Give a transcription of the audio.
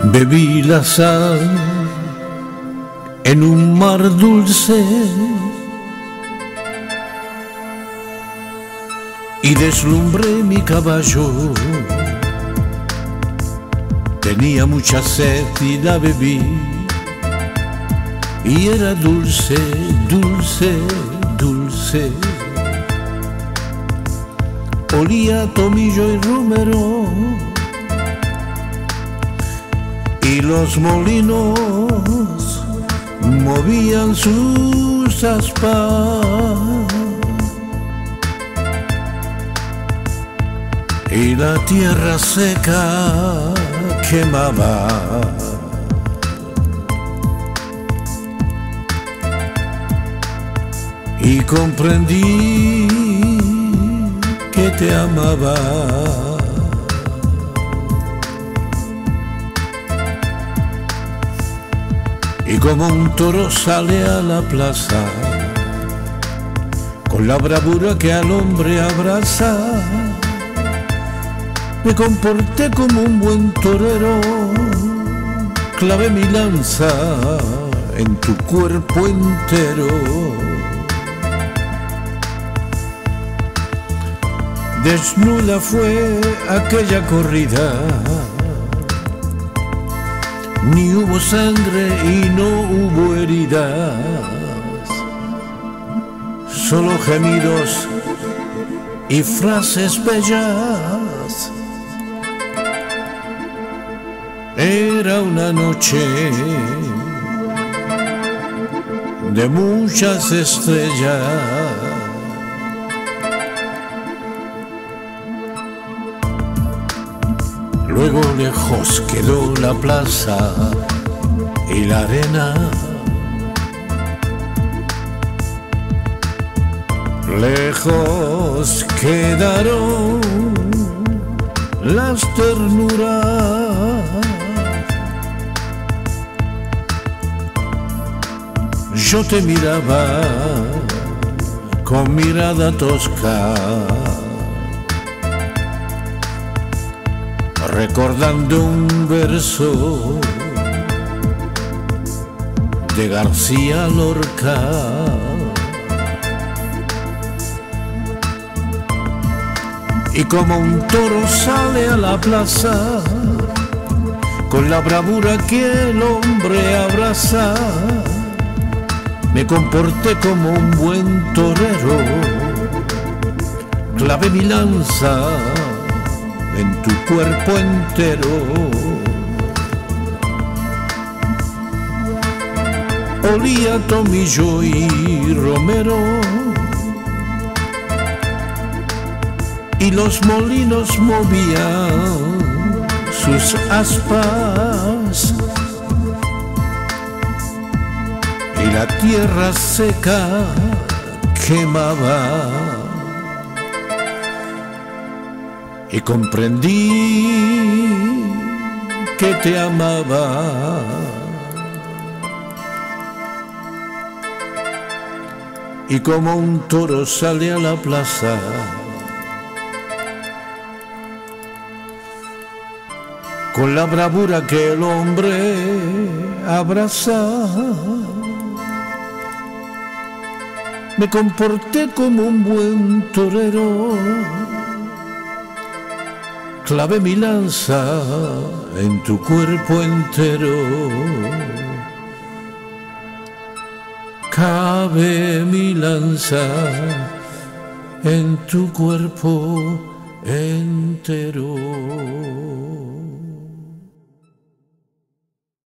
Bebí la sal en un mar dulce y deslumbré mi caballo. Tenía mucha sed y la bebí, y era dulce, dulce, dulce. Olía a tomillo y romero, y los molinos movían sus aspas, y la tierra seca quemaba. Y comprendí que te amaba. Y como un toro sale a la plaza, con la bravura que al hombre abraza, me comporté como un buen torero, clavé mi lanza en tu cuerpo entero. Desnuda fue aquella corrida, ni hubo sangre y no hubo heridas, solo gemidos y frases bellas. Era una noche de muchas estrellas. Luego lejos quedó la plaza y la arena. Lejos quedaron las ternuras. Yo te miraba con mirada tosca, recordando un verso de García Lorca. Y como un toro sale a la plaza, con la bravura que el hombre abraza, me comporté como un buen torero, clavé mi lanza en tu cuerpo entero. Olía tomillo y romero, y los molinos movían sus aspas, y la tierra seca quemaba. Y comprendí que te amaba. Y como un toro sale a la plaza, con la bravura que el hombre abraza, me comporté como un buen torero, clavé mi lanza en tu cuerpo entero. Cabe mi lanza en tu cuerpo entero.